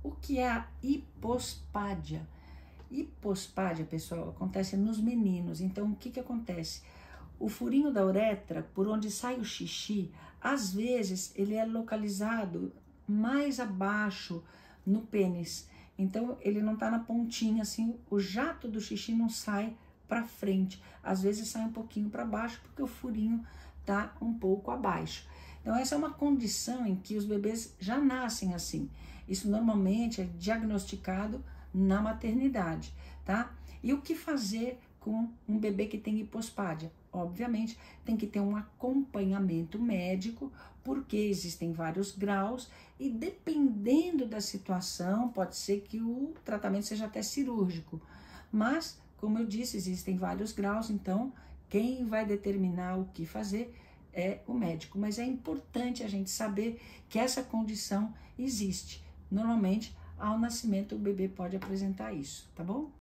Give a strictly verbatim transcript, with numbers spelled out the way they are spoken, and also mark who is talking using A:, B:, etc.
A: O que é a hipospádia? Hipospádia, pessoal, acontece nos meninos. Então, o que que acontece? O furinho da uretra, por onde sai o xixi, às vezes ele é localizado mais abaixo no pênis. Então, ele não tá na pontinha, assim, o jato do xixi não sai para frente. Às vezes sai um pouquinho para baixo, porque o furinho tá um pouco abaixo. Então, essa é uma condição em que os bebês já nascem assim. Isso normalmente é diagnosticado na maternidade, tá? E o que fazer com um bebê que tem hipospádia? Obviamente, tem que ter um acompanhamento médico, porque existem vários graus e dependendo da situação, pode ser que o tratamento seja até cirúrgico. Mas, como eu disse, existem vários graus, então quem vai determinar o que fazer é o médico. Mas é importante a gente saber que essa condição existe. Normalmente, ao nascimento, o bebê pode apresentar isso, tá bom?